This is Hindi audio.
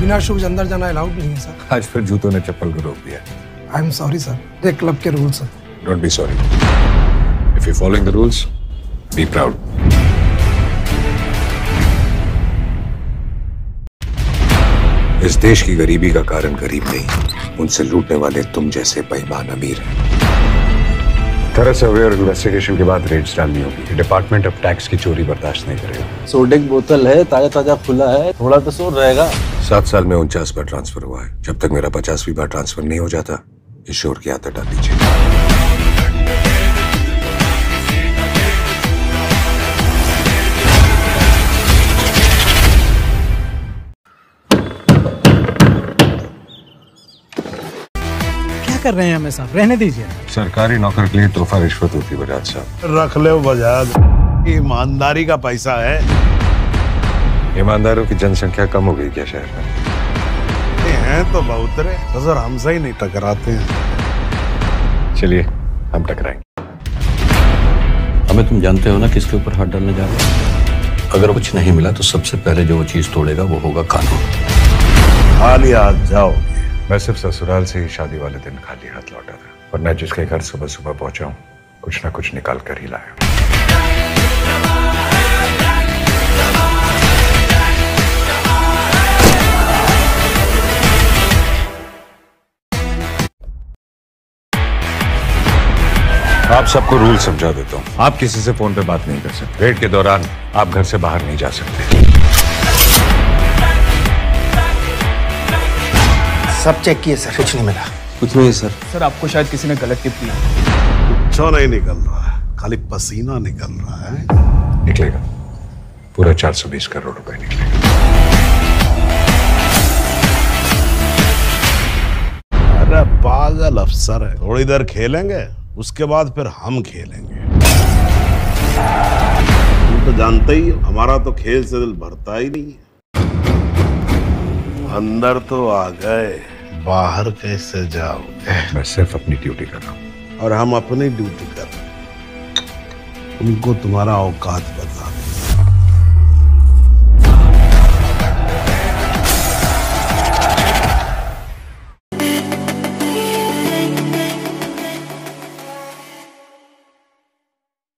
बिना शूज अंदर जाना अलाउड नहीं है सर। आज फिर जूतों ने चप्पल को रोक दिया। आई एम सॉरी सर, ये क्लब के रूल्स हैं। Don't be sorry, if you following the rules be proud. इस देश की गरीबी का कारण गरीब नहीं, उनसे लूटने वाले तुम जैसे बेईमान अमीर हैं। तरह से अवेयर इन्वेस्टिगेशन के बाद रेड्स डालनी होगी। डिपार्टमेंट ऑफ टैक्स की चोरी बर्दाश्त नहीं करेगा। सोडे की बोतल है, ताजा ताजा खुला है, थोड़ा तो शोर रहेगा। 7 साल में 49 बार ट्रांसफर हुआ है। जब तक मेरा 50वीं बार ट्रांसफर नहीं हो जाता, इस शोर की आदत डाल दीजिए। कर रहे हैं हमें साहब, रहने दीजिए। सरकारी नौकर के लिए तोहफा रिश्वत होती बजाज साहब। रख ले बजाज, ईमानदारी का पैसा है। ईमानदारों की जनसंख्या कम हो गई क्या शहर में? हैं तो बहुत रे, सर हमसे ही नहीं टकराते हैं। चलिए हम टकराएंगे। हमें तुम जानते हो ना किसके ऊपर हाथ डालने जा रहे हो? अगर कुछ नहीं मिला तो सबसे पहले जो वो चीज तोड़ेगा वो होगा कानून। खाली हाथ जाओ। मैं सिर्फ ससुराल से ही शादी वाले दिन खाली हाथ लौटा था, और मैं जिसके घर सुबह सुबह पहुंचा हूं, कुछ ना कुछ निकाल कर ही लाया। आप सबको रूल समझा देता हूं। आप किसी से फोन पे बात नहीं कर सकते। रेड के दौरान आप घर से बाहर नहीं जा सकते। सब चेक किए सर, कुछ नहीं मिला। कुछ नहीं सर। सर आपको शायद किसी ने गलत टिप दी। कुछ नहीं निकल रहा है, खाली पसीना निकल रहा है। निकलेगा, पूरा 420 करोड़ रुपए निकलेगा। अरे पागल अफसर है। थोड़ी देर खेलेंगे, उसके बाद फिर हम खेलेंगे। तुम तो जानते ही हो, हमारा तो खेल से दिल भरता ही नहीं है। अंदर तो आ गए, बाहर कैसे जाओगे? मैं सिर्फ अपनी ड्यूटी कर रहा हूं। और हम अपनी ड्यूटी कर रहे हैं। तुमको तुम्हारा औकात बता।